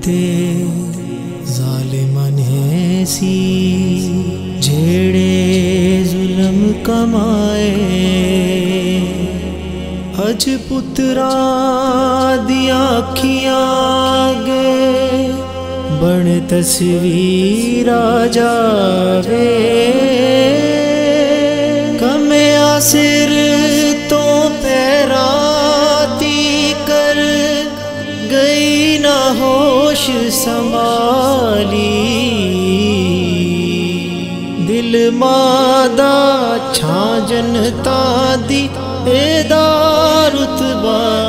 ते ज़ालिमन है सी जेड़े जुल्म कमाए। अज पुत्रा दिया अखियां आगे बन तस्वीर आ जावे। कमया सिर तो पैराती कर गई ना होश संभाली। दिल मादा छां जनता दी एदा रुतबा